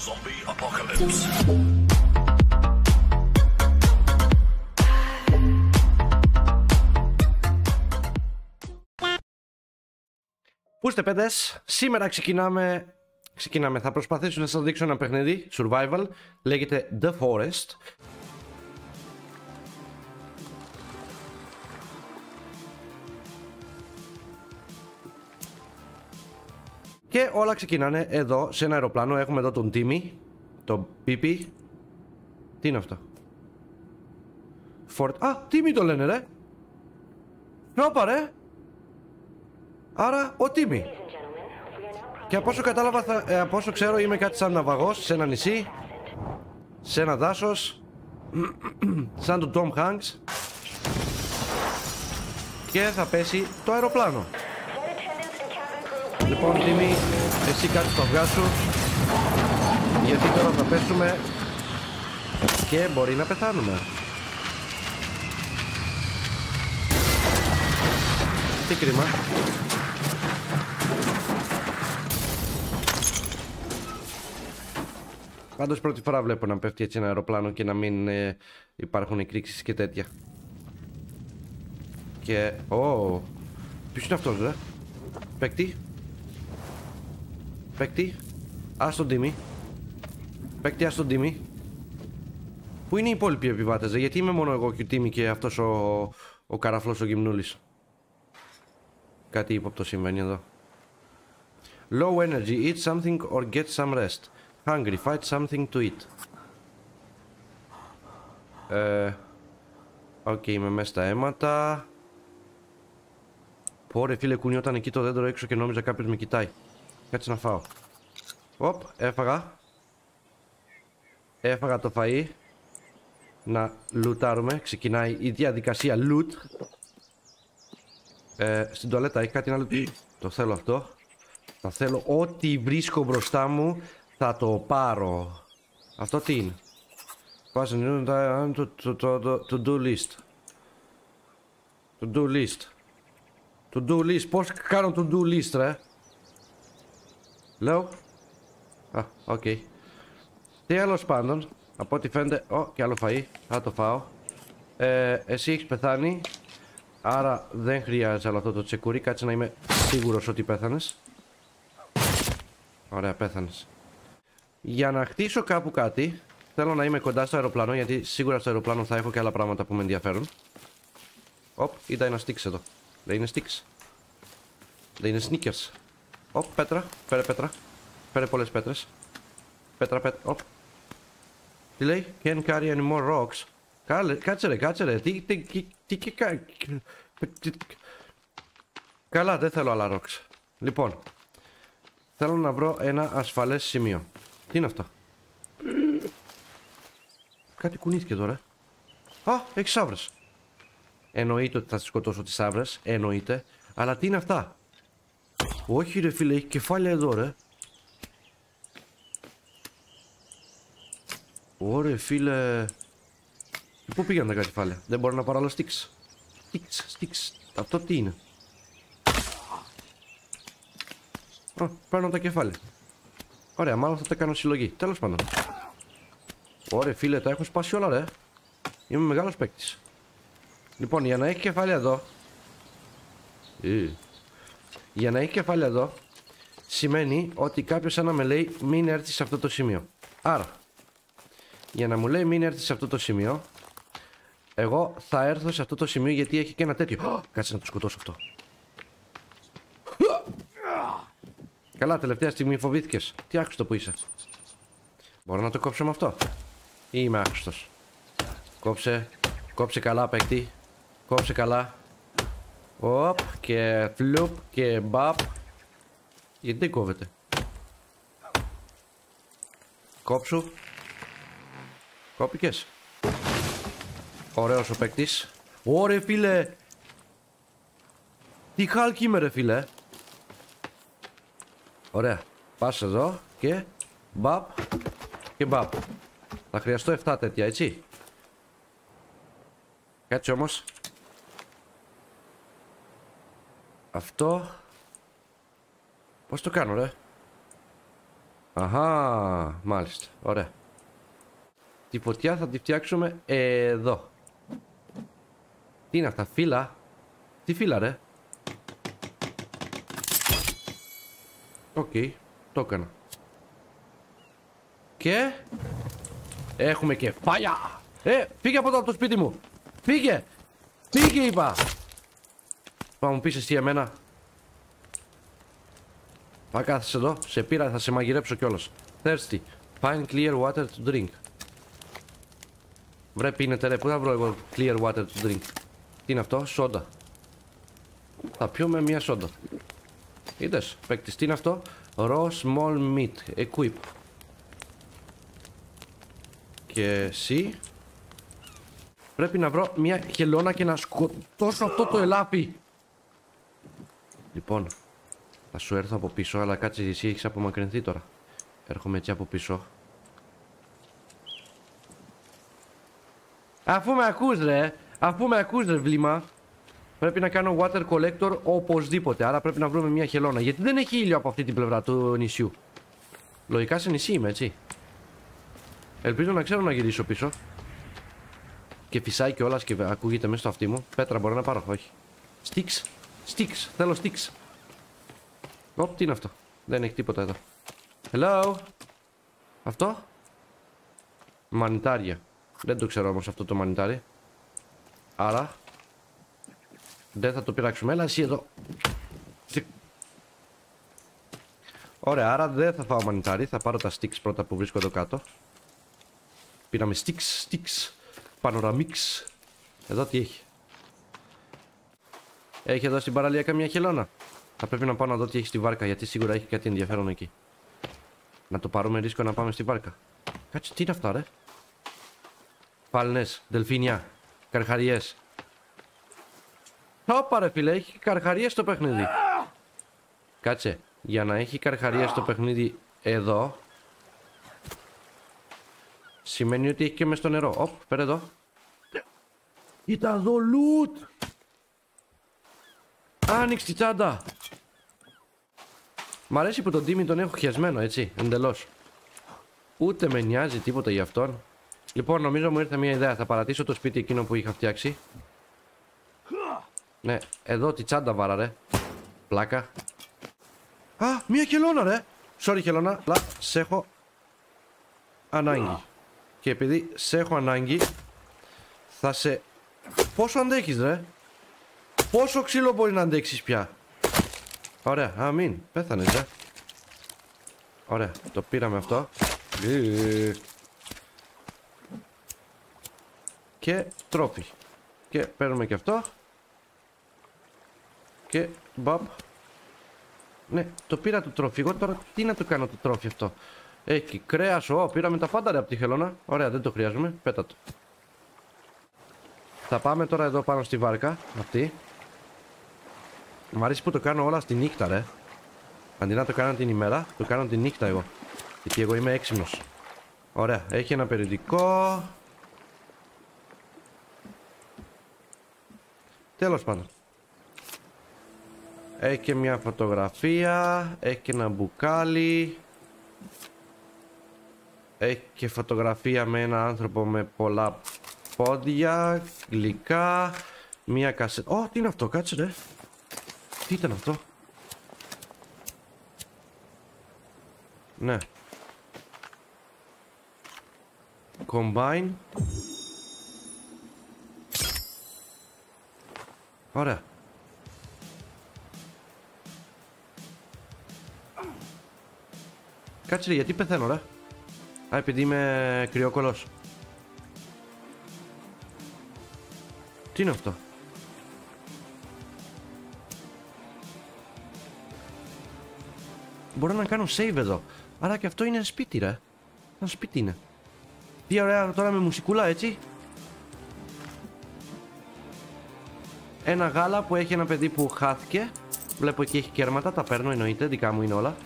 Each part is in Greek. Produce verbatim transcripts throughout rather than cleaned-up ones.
Zombie apocalypse. Πού είστε παιδες, σήμερα ξεκινάμε, ξεκινάμε, θα προσπαθήσω να σας δείξω ένα παιχνίδι, survival, λέγεται The Forest. Και όλα ξεκινάνε εδώ, σε ένα αεροπλάνο, έχουμε εδώ τον Timmy, τον Πίπι. Τι είναι αυτό? Fort... Α, Timmy το λένε ρε. Νόπα ρε. Άρα ο Timmy. Και από όσο κατάλαβα, θα, ε, από όσο ξέρω, είμαι κάτι σαν ναυαγός σε ένα νησί, σε ένα δάσος, σαν τον Tom Hanks. Και θα πέσει το αεροπλάνο. Λοιπόν, Timmy, εσύ κάτσε στο αυγά σου, γιατί τώρα θα πέσουμε και μπορεί να πεθάνουμε. Τι κρίμα. Πάντως πρώτη φορά βλέπω να πέφτει έτσι ένα αεροπλάνο και να μην ε, υπάρχουν εκρήξεις και τέτοια. Και... Ω... Oh, ποιος είναι αυτός ρε? Παίκτη. Παίκτη. Ας τον Timmy. Παίκτη, ας τον Timmy. Πού είναι οι υπόλοιποι επιβάτες ρε? Γιατί είμαι μόνο εγώ και ο Timmy και αυτός ο, ο καραφλός ο γυμνούλης? Κάτι ύποπτο συμβαίνει εδώ. Low energy, eat something or get some rest. Hungry, find something to eat. Ε, Οκ, okay, είμαι μέσα στα αίματα. Πω ρε φίλε, κουνιόταν εκεί το δέντρο έξω και νόμιζα κάποιος με κοιτάει. Κάτσε να φάω. Οπ, έφαγα. Έφαγα το φαΐ. Να λουτάρουμε. Ξεκινάει η διαδικασία loot. ε, Στην τουαλέτα έχει κάτι άλλο. Το θέλω αυτό. Θα θέλω ό,τι βρίσκω μπροστά μου. Θα το πάρω. Αυτό τι είναι? To do list. To do list. To do list. Πώς κάνω to do list ρε? Λέω. Α, οκ. Okay. Τέλος πάντων, από ό,τι φαίνεται. Ω, oh, και άλλο φαΐ. Θα το φάω. ε, Εσύ έχεις πεθάνει, άρα δεν χρειάζεται άλλο αυτό το τσεκουρί. Κάτσε να είμαι σίγουρος ότι πέθανες. Ωραία, πέθανες. Για να χτίσω κάπου κάτι, θέλω να είμαι κοντά στο αεροπλάνο, γιατί σίγουρα στο αεροπλάνο θα έχω και άλλα πράγματα που με ενδιαφέρουν. Οπ, είδα ένα sticks εδώ. Δεν είναι sticks. Δεν είναι sneakers. Οπ, πέτρα, φέρε πέτρα. Φέρε πολλές πέτρες. Πέτρα, πέτρα, οπ. Τι λέει? Can't carry any more rocks. Κάλε, κάτσε ρε, κάτσε ρε. Τι, τι, τι, τι, τι, τι, καλά, δεν θέλω άλλα rocks. Λοιπόν, θέλω να βρω ένα ασφαλές σημείο. Τι είναι αυτό? Κάτι κουνήθηκε εδώ ρε. Α, έχει σαύρες. Εννοείται ότι θα σκοτώσω τις σαύρες. Εννοείται. Αλλά τι είναι αυτά? Όχι ρε φίλε, έχει κεφάλια εδώ ρε. Ωρε φίλε. Πού πήγαν τα κεφάλια? Δεν μπορώ να πάρω άλλο sticks. Sticks, sticks. Αυτό τι είναι? Α, παίρνω τα κεφάλια. Ωραία, μάλλον θα τα κάνω συλλογή. Τέλος πάντων. Ωραία φίλε, τα έχω σπάσει όλα ρε. Είμαι μεγάλος παίκτης. Λοιπόν, για να έχει κεφάλια εδώ, ε, για να έχει κεφάλια εδώ, σημαίνει ότι κάποιος σαν να με λέει μην έρθεις σε αυτό το σημείο. Άρα, για να μου λέει μην έρθεις σε αυτό το σημείο, εγώ θα έρθω σε αυτό το σημείο γιατί έχει και ένα τέτοιο. Κάτσε να το σκοτώσω αυτό. Καλά, τελευταία στιγμή φοβήθηκες. Τι άκουστο που είσαι. Μπορώ να το κόψω με αυτό? Ή είμαι άκουστος? Κόψε. Κόψε καλά παίκτη. Κόψε καλά. Οπ και φλουπ και μπαπ. Γιατί δεν κόβεται? Κόψου. Κόπηκες. Ωραίος ο παίκτης. Ωρε φίλε. Τι χάλκι είμαι ρε φίλε. Ωραία. Πας εδώ και μπαπ και μπαπ. Θα χρειαστώ επτά τέτοια, έτσι. Κάτσε όμως. Αυτό. Πώς το κάνω ρε? Αχα, μάλιστα, ωραία. Τη φωτιά θα τη φτιάξουμε εδώ. Τι είναι αυτά, φύλλα? Τι φύλλα ρε? Οκ, okay, το έκανα. Και έχουμε και φάλια. Ε, φύγε από εδώ από το σπίτι μου. Φύγε. Φύγε είπα. Θα μου πεις εσύ εμένα. Θα κάθεσαι εδώ. Σε πήρα, θα σε μαγειρέψω κιόλας. Thirsty. Find clear water to drink. Βρε πίνετε ρε. Πού θα βρω εγώ clear water to drink? Τι είναι αυτό? Σόντα. Θα πιούμε μία σόντα. Είδες παίκτης, τι είναι αυτό? Raw small meat. Equip. Και εσύ πρέπει να βρω μια χελώνα και να σκοτώσω αυτό το ελάφι. Λοιπόν, θα σου έρθω από πίσω, αλλά κάτσε, εσύ έχεις απομακρυνθεί τώρα. Έρχομαι έτσι από πίσω. Αφού με ακούς ρε, αφού με ακούς ρε βλήμα, πρέπει να κάνω water collector οπωσδήποτε. Άρα πρέπει να βρούμε μια χελώνα, γιατί δεν έχει ήλιο από αυτή την πλευρά του νησιού. Λογικά σε νησί είμαι, έτσι. Ελπίζω να ξέρω να γυρίσω πίσω. Και φυσάει κιόλας και ακούγεται μέσα στο αυτί μου. Πέτρα μπορώ να πάρω, όχι. Sticks, sticks, θέλω sticks. Ωπ, τι είναι αυτό? Δεν έχει τίποτα εδώ. Hello. Αυτό? Μανιτάρια. Δεν το ξέρω όμως αυτό το μανιτάρι. Άρα δεν θα το πειράξουμε. Έλα εσύ εδώ. Ωραία, άρα δεν θα φάω μανιτάρι. Θα πάρω τα sticks πρώτα που βρίσκω εδώ κάτω. Πήραμε sticks, sticks. Panoramics. Εδώ τι έχει? Έχει εδώ στην παραλία καμία χελώνα? Θα πρέπει να πάω να δω τι έχει στη βάρκα, γιατί σίγουρα έχει κάτι ενδιαφέρον εκεί. Να το πάρουμε ρίσκο να πάμε στη βάρκα. Κάτσε, τι είναι αυτά ρε? Φάλαινες, δελφίνια, καρχαριές. Ωπα ρε φίλε, έχει καρχαριές στο παιχνίδι. Κάτσε, για να έχει καρχαριές στο παιχνίδι εδώ, σημαίνει ότι έχει και μες στο νερό. Οπ, πέρα εδώ. Ήταν εδώ loot. Άνοιξε τη τσάντα. Μ' αρέσει που τον Τίμη τον έχω χιασμένο, έτσι, εντελώς. Ούτε με νοιάζει τίποτα για αυτόν. Λοιπόν, νομίζω μου ήρθε μια ιδέα. Θα παρατήσω το σπίτι εκείνο που είχα φτιάξει. Ναι, εδώ τη τσάντα βάρα ρε. Πλάκα. Α, μια χελώνα ρε. Sorry χελώνα, αλλά σε έχω ανάγκη. Και επειδή σε έχω ανάγκη, θα σε... Πόσο αντέχεις ρε? Πόσο ξύλο μπορεί να αντέξεις πια? Ωραία, αμήν, πέθανες ρε. Ωραία, το πήραμε αυτό. Και τρόφι. Και παίρνουμε και αυτό. Και μπαπ. Ναι, το πήρα το τρόφι. Εγώ τώρα τι να το κάνω το τρόφι αυτό? Έχει κρέας, ω, πήραμε τα πάντα ρε από τη χελώνα. Ωραία, δεν το χρειάζομαι, πέτα το. Θα πάμε τώρα εδώ πάνω στη βάρκα αυτή. Μ' αρέσει που το κάνω όλα στη νύχτα ρε. Αντί να το κάνω την ημέρα, το κάνω τη νύχτα εγώ. Γιατί εγώ είμαι έξυπνος. Ωραία, έχει ένα περιοδικό. Τέλος πάντων. Έχει και μια φωτογραφία. Έχει και ένα μπουκάλι. Έχει και φωτογραφία με ένα άνθρωπο με πολλά πόδια, γλυκά. Μια κασέτα. Ω, τι είναι αυτό, κάτσε ρε. Τι ήταν αυτό? Ναι. Combine. Ωραία. Κάτσε ρε, γιατί πεθαίνω ρε? Α, επειδή είμαι κρυόκολος. Τι είναι αυτό? Μπορώ να κάνω save εδώ. Άρα και αυτό είναι σπίτι ρε. Ένα σπίτι είναι. Τι ωραία τώρα με μουσικούλα, έτσι. Ένα γάλα που έχει ένα παιδί που χάθηκε. Βλέπω εκεί έχει κέρματα, τα παίρνω, εννοείται, δικά μου είναι όλα.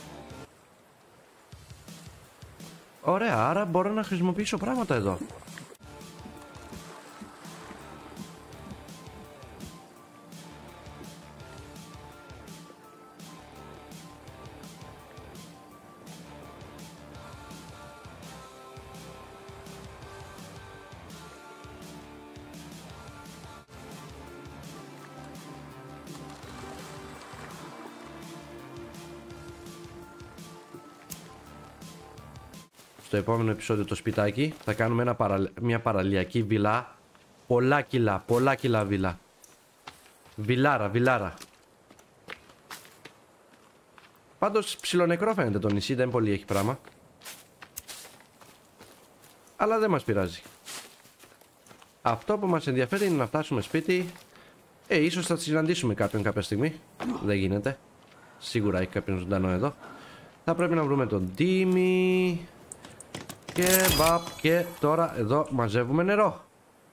Ωραία, άρα μπορώ να χρησιμοποιήσω πράγματα εδώ. στο επόμενο επεισόδιο το σπιτάκι. Θα κάνουμε ένα παρα... μια παραλιακή βιλά. Πολλά κιλά, πολλά κιλά βιλά. Βιλάρα, βιλάρα. Πάντως ψιλονεκρό φαίνεται το νησί, δεν πολύ έχει πράγμα. Αλλά δεν μας πειράζει. Αυτό που μας ενδιαφέρει είναι να φτάσουμε σπίτι. Ε, ίσως θα συναντήσουμε κάποιον κάποια στιγμή. Δεν γίνεται. Σίγουρα έχει κάποιον ζωντανό εδώ. Θα πρέπει να βρούμε τον Τίμη. Και μπαπ, και τώρα εδώ μαζεύουμε νερό.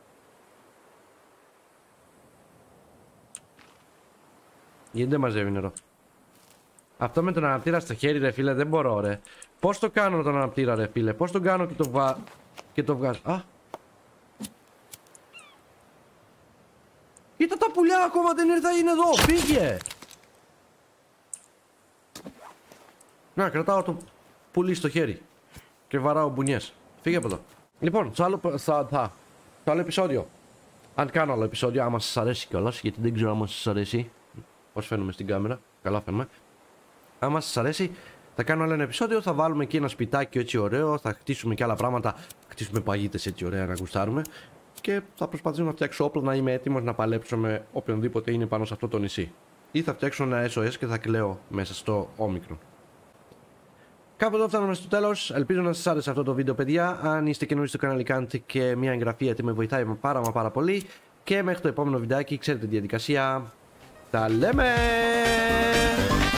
Γιατί δεν μαζεύει νερό? Αυτό με τον αναπτήρα στο χέρι, ρε φίλε, δεν μπορώ, ρε. Πώς το κάνω τον αναπτήρα, ρε φίλε? Πώς το κάνω και το βα... και το βγάζω? Α! Κοίτα τα πουλιά, ακόμα δεν ήρθα, είναι εδώ, φύγε! Να, κρατάω το πουλί στο χέρι και βαράω μπουνιές. Φύγε από εδώ. Λοιπόν, στο άλλο, θα, θα, στο άλλο επεισόδιο, αν κάνω άλλο επεισόδιο, άμα σας αρέσει κιόλας, γιατί δεν ξέρω άμα σας αρέσει. Πώς φαίνομαι στην κάμερα, καλά φαίνομαι. Άμα σας αρέσει, θα κάνω άλλο ένα επεισόδιο, θα βάλουμε εκεί ένα σπιτάκι έτσι ωραίο, θα χτίσουμε και άλλα πράγματα, θα χτίσουμε παγίτες έτσι ωραία να γουστάρουμε και θα προσπαθήσω να φτιάξω όπλο, να είμαι έτοιμος να παλέψω με οποιονδήποτε είναι πάνω σε αυτό το νησί. Ή θα φτιάξω ένα ες ο ες και θα κλαίω μέσα στο όμικρο. Κάπου εδώ φτάνουμε στο τέλος. Ελπίζω να σας άρεσε αυτό το βίντεο, παιδιά. Αν είστε καινούριοι στο κανάλι, κάντε και μια εγγραφή γιατί με βοηθάει πάρα μα πάρα πολύ. Και μέχρι το επόμενο βιντεάκι, ξέρετε τη διαδικασία. Τα λέμε!